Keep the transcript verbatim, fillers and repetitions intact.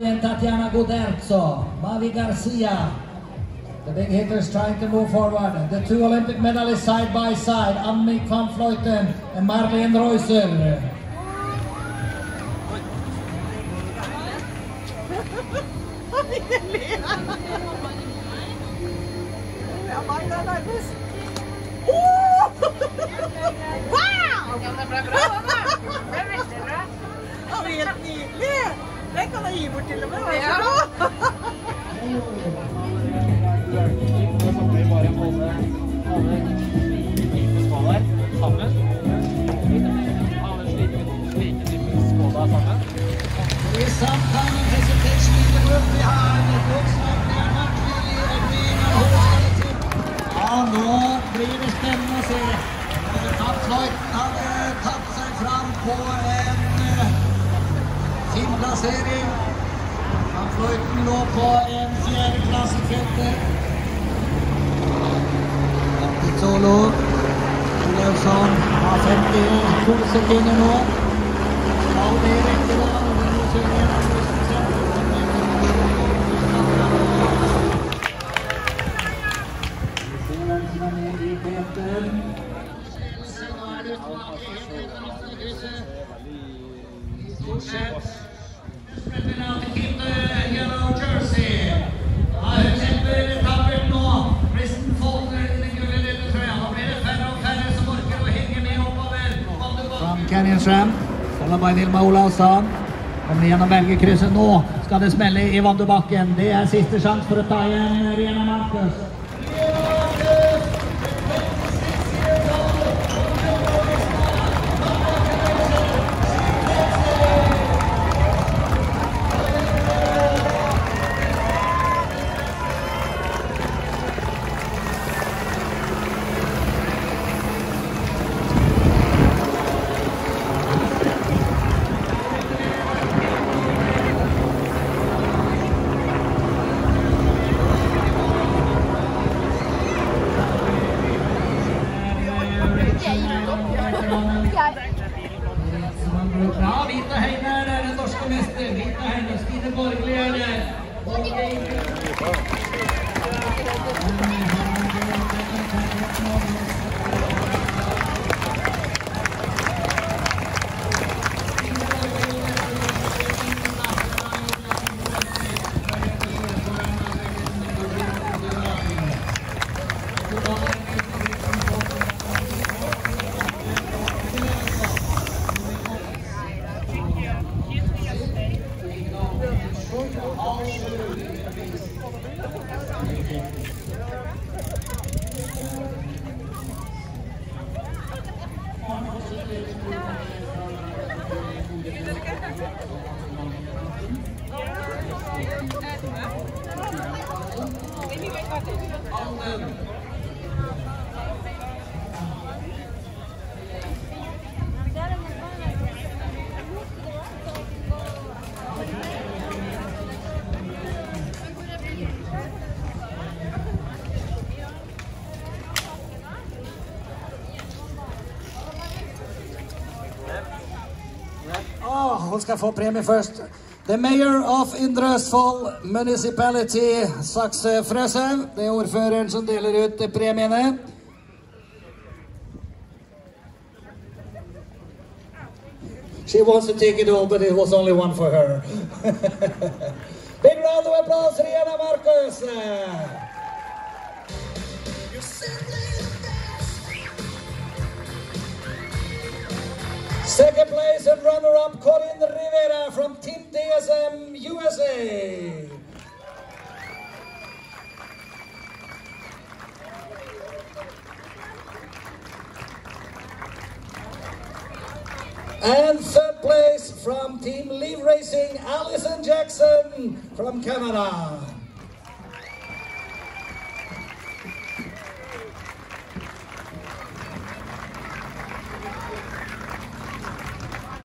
Tatiana Goderzo, Mavi Garcia. The big hitters trying to move forward. The two Olympic medalists side by side, Annemiek van Vleuten and Marlene Reusser. Wow! Han är helt nydelig! Det kan jag ge bort till och med. Sometimes hesitation in the group behind. It looks like they're not really agreeing on who's going to tip. Ja, nå blir det spennende å se. Van Vleuten hadde tatt seg fram på en fin plassering. Van Vleuten lå på en fjerde plass i feltet. Solo. Olafsson har femtito sekunder nå. Skal bli riktig da. Canyon Shram, followed by Vilma Olausson. Kommer gjennom Belgekrysset nå, skal det smelle i Vandubakken. Det er siste sjans for å ta igjen Rena Marcus. Ja, Vita Heiner er den norske mester. Vita Heiner, Stine Borgli er der. Oh, hun skal få premie først. The mayor of Indre Østfold Municipality, Sakse Frøshaug. Det er ordføreren som deler ut premiene. She wants to take it all, but it was only one for her. Big round of applause, Rena Marcus. Second place and runner-up Corinne Rivera from Team D S M U S A. And third place from Team Leaf Racing, Allison Jackson from Canada.